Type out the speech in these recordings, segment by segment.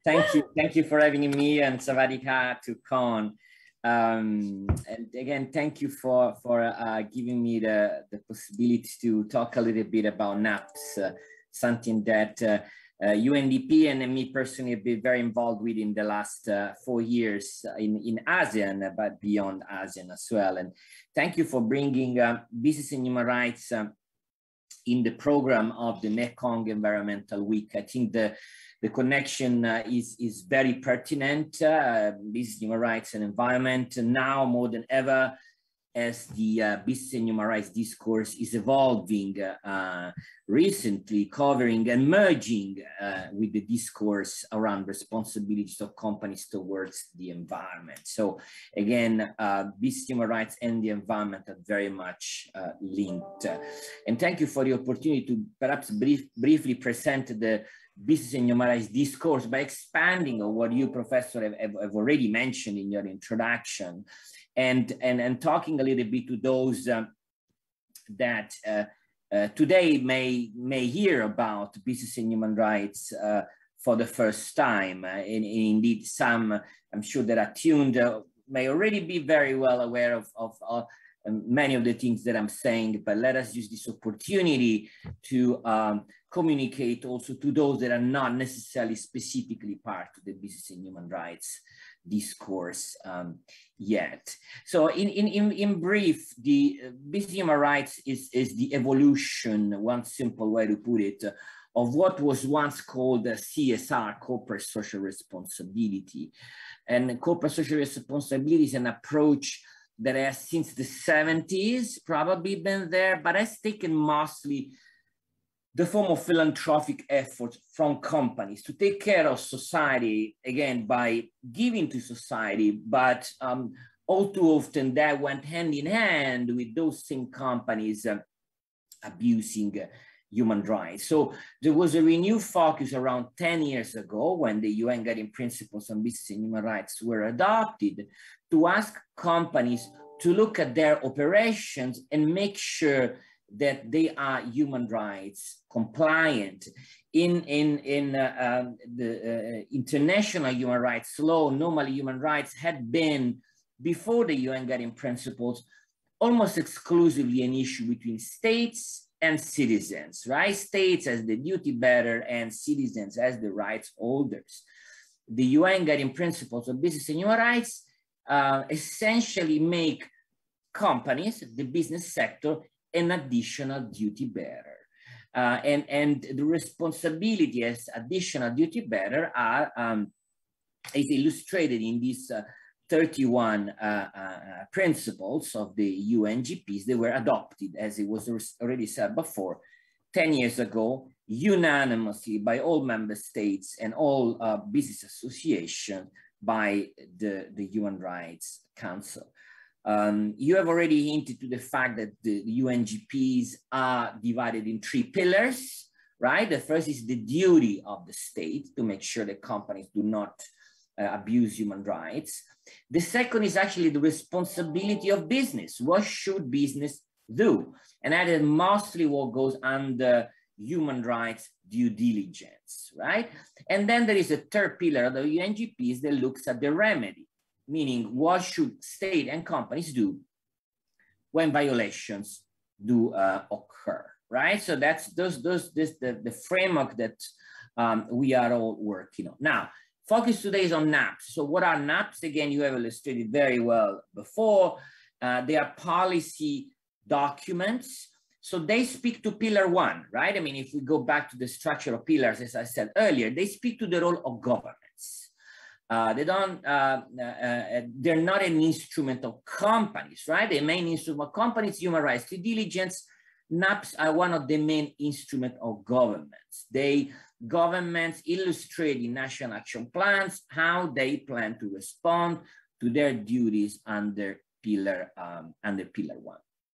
Thank you for having me, and Savadika to Khan. And again, thank you for giving me the possibility to talk a little bit about NAPS, something that UNDP and me personally have been very involved with in the last 4 years in ASEAN, but beyond ASEAN as well. And thank you for bringing business and human rights in the program of the Mekong Environmental Week. I think the connection is very pertinent. Business, human rights, and environment now more than ever, as the business and human rights discourse is evolving recently, covering and merging with the discourse around responsibilities of companies towards the environment. So again, business, human rights, and the environment are very much linked. And thank you for the opportunity to perhaps briefly present the business and human rights discourse by expanding on what you, Professor, have already mentioned in your introduction, and talking a little bit to those that today may hear about business and human rights for the first time. And indeed, some, I'm sure, that are tuned may already be very well aware of many of the things that I'm saying, but let us use this opportunity to communicate also to those that are not necessarily specifically part of the business and human rights discourse yet. So in brief, the business human rights is the evolution, one simple way to put it, of what was once called CSR, corporate social responsibility. And corporate social responsibility is an approach that has since the 70s probably been there, but has taken mostly the form of philanthropic efforts from companies to take care of society, again, by giving to society, but all too often that went hand in hand with those same companies abusing human rights. So there was a renewed focus around 10 years ago when the UN Guiding Principles on Business and Human Rights were adopted to ask companies to look at their operations and make sure that they are human rights compliant. In the international human rights law, normally human rights had been, before the UN Guiding Principles, almost exclusively an issue between states and citizens, right? States as the duty bearer and citizens as the rights holders. The UN Guiding Principles of Business and Human Rights essentially make companies, the business sector, an additional duty bearer. And the responsibility as additional duty bearer is illustrated in these 31 principles of the UNGPs that were adopted, as it was already said before, 10 years ago, unanimously by all member states and all business associations by the Human Rights Council. You have already hinted to the fact that the UNGPs are divided in 3 pillars, right? The first is the duty of the state to make sure that companies do not abuse human rights. The second is actually the responsibility of business. What should business do? And that is mostly what goes under human rights due diligence, right? And then there is a third pillar of the UNGPs that looks at the remedy, meaning what should state and companies do when violations do occur, right? So that's the framework that we are all working on. Now, focus today is on NAPS. So what are NAPS? Again, you have illustrated very well before. They are policy documents. So they speak to pillar 1, right? I mean, if we go back to the structure of pillars, as I said earlier, they speak to the role of governments. They're not an instrument of companies, right? The main instrument of companies, human rights due diligence. NAPS are one of the main instruments of governments. Governments illustrate in national action plans how they plan to respond to their duties under pillar 1.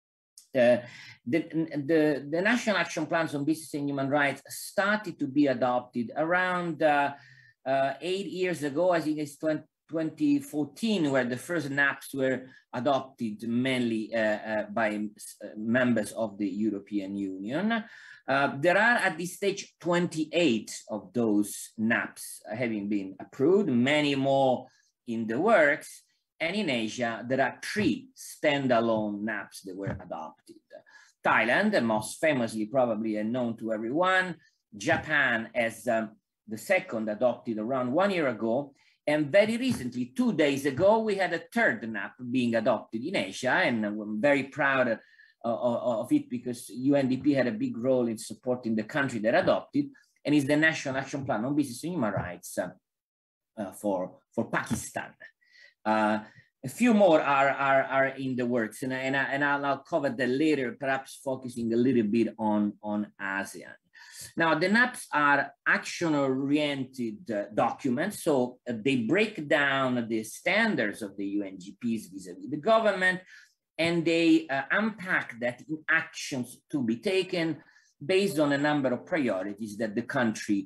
The national action plans on business and human rights started to be adopted around 8 years ago. I think it's 2014, where the first NAPs were adopted mainly by members of the European Union. There are at this stage 28 of those NAPs having been approved, many more in the works. And in Asia, there are 3 standalone NAPs that were adopted. Thailand, most famously probably and known to everyone. Japan as the second, adopted around 1 year ago. And very recently, 2 days ago, we had a third NAP being adopted in Asia. And I'm very proud of it because UNDP had a big role in supporting the country that adopted, and is the National Action Plan on Business and Human Rights for Pakistan. A few more are in the works, and I'll cover that later, perhaps focusing a little bit on ASEAN. Now, the NAPs are action-oriented documents, so they break down the standards of the UNGPs vis-a-vis the government, and they unpack that in actions to be taken based on a number of priorities that the country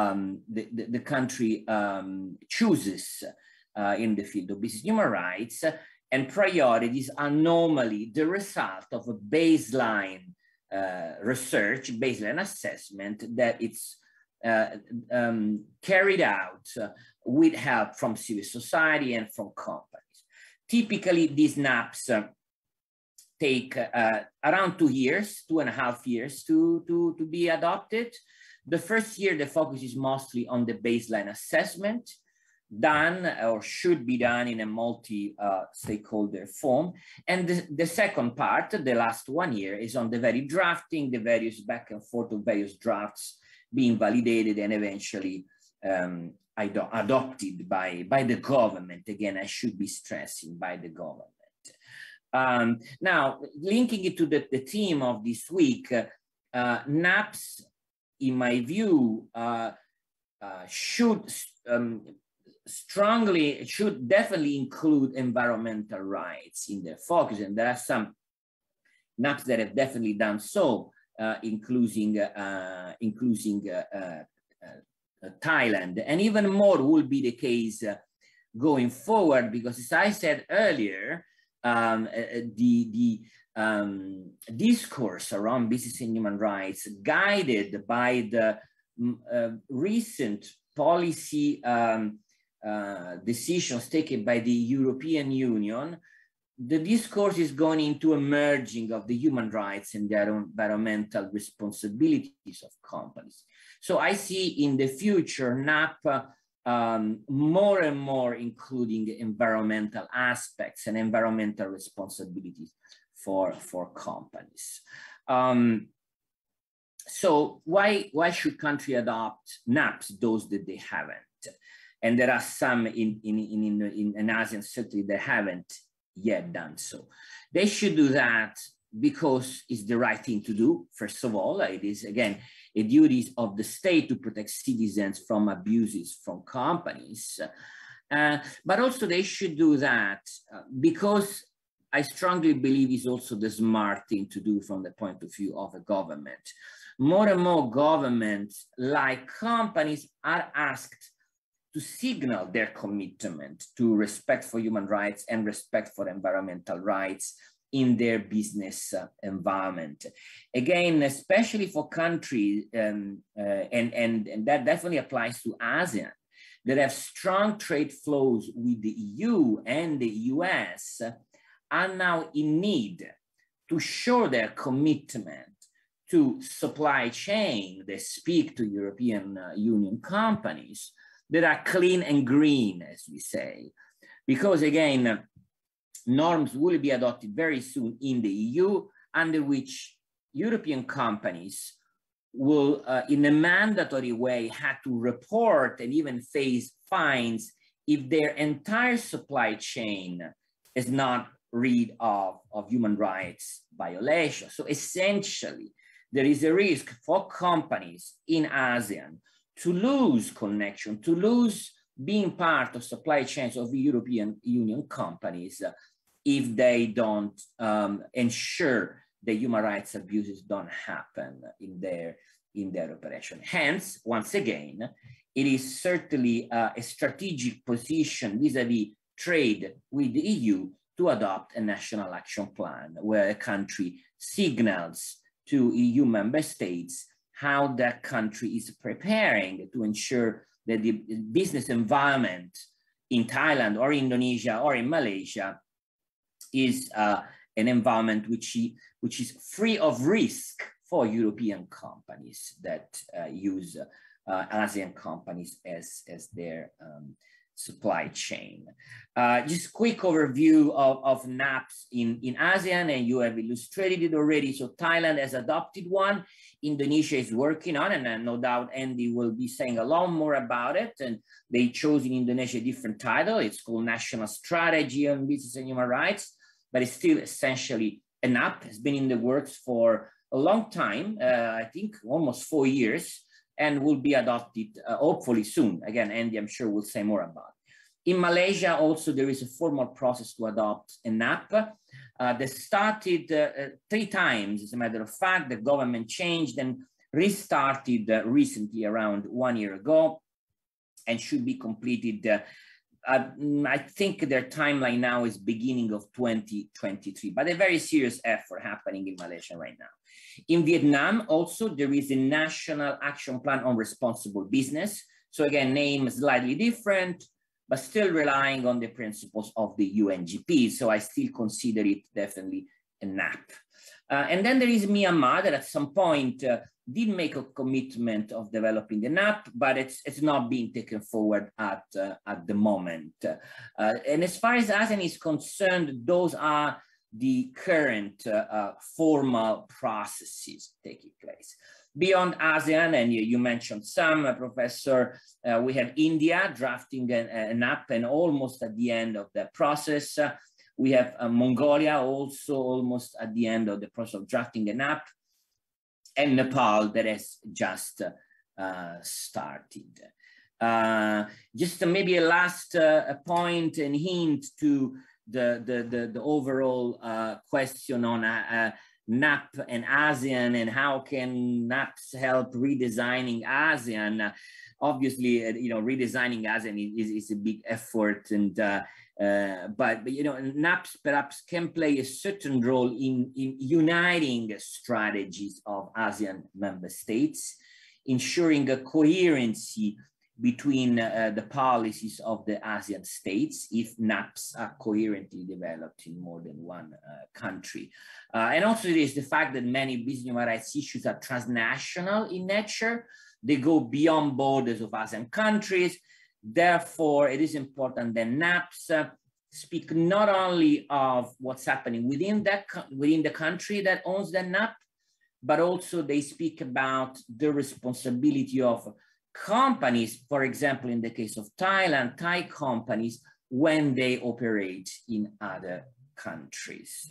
chooses in the field of business human rights. And priorities are normally the result of a baseline research, baseline assessment that it's carried out with help from civil society and from companies. Typically, these NAPs take around 2 years, 2.5 years to be adopted. The first year, the focus is mostly on the baseline assessment, done or should be done in a multi-stakeholder form. And the second part, the last 1 year, is on the very drafting, the various back and forth of various drafts being validated and eventually adopted by the government. Again, I should be stressing, by the government. Now, linking it to the theme of this week, NAPs, in my view, should definitely include environmental rights in their focus. And there are some NAPs that have definitely done so, including Thailand. And even more will be the case going forward, because as I said earlier, the discourse around business and human rights, guided by the recent policy decisions taken by the European Union, the discourse is going into a merging of the human rights and their environmental responsibilities of companies. So I see in the future NAP more and more including environmental aspects and environmental responsibilities for companies. So why should country adopt NAPs, those that they haven't? And there are some in ASEAN certainly that haven't yet done so. They should do that because it's the right thing to do. First of all, it is, again, a duty of the state to protect citizens from abuses from companies. But also they should do that because I strongly believe it's also the smart thing to do from the point of view of a government. More and more governments, like companies, are asked to signal their commitment to respect for human rights and respect for environmental rights in their business environment. Again, especially for countries, and that definitely applies to ASEAN, that have strong trade flows with the EU and the US, are now in need to show their commitment to supply chain that speak to European Union companies that are clean and green, as we say. Because again, norms will be adopted very soon in the EU, under which European companies will, in a mandatory way, have to report and even face fines if their entire supply chain is not rid of human rights violations. So essentially, there is a risk for companies in ASEAN to lose connection, to lose being part of supply chains of European Union companies if they don't ensure that human rights abuses don't happen in their operation. Hence, once again, it is certainly a strategic position vis-a-vis trade with the EU to adopt a national action plan where a country signals to EU member states how that country is preparing to ensure that the business environment in Thailand or Indonesia or in Malaysia is an environment which is free of risk for European companies that use ASEAN companies as their supply chain. Just quick overview of NAPs in ASEAN, and you have illustrated it already. So Thailand has adopted one, Indonesia is working on, and no doubt Andy will be saying a lot more about it. And they chose in Indonesia a different title. It's called National Strategy on Business and Human Rights, but it's still essentially a NAP. It's been in the works for a long time, I think almost 4 years, and will be adopted hopefully soon. Again, Andy, I'm sure will say more about it. In Malaysia, also, there is a formal process to adopt a NAP. They started 3 times, as a matter of fact. The government changed and restarted recently, around 1 year ago, and should be completed. I think their timeline now is beginning of 2023, but a very serious effort happening in Malaysia right now. In Vietnam, also, there is a National Action Plan on Responsible Business. So again, name is slightly different, but still relying on the principles of the UNGP. So I still consider it definitely a NAP. And then there is Myanmar that at some point did make a commitment of developing the NAP, but it's not being taken forward at the moment. And as far as ASEAN is concerned, those are the current formal processes taking place. Beyond ASEAN, and you mentioned some, Professor, we have India drafting a NAP and almost at the end of the process. We have Mongolia also almost at the end of the process of drafting a NAP, and Nepal that has just started. Just maybe a last point and hint to the overall question on NAP and ASEAN and how can NAPs help redesigning ASEAN. Obviously, redesigning ASEAN is a big effort, and but NAPs perhaps can play a certain role in uniting strategies of ASEAN member states, ensuring a coherency between the policies of the ASEAN states if NAPs are coherently developed in more than one country. And also there is the fact that many business human rights issues are transnational in nature. They go beyond borders of ASEAN countries. Therefore, it is important that NAPs speak not only of what's happening within the country that owns the NAP, but also they speak about the responsibility of companies, for example, in the case of Thailand, Thai companies, when they operate in other countries.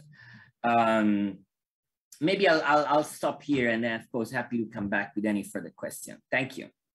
Maybe I'll stop here, and then, of course, happy to come back with any further question. Thank you.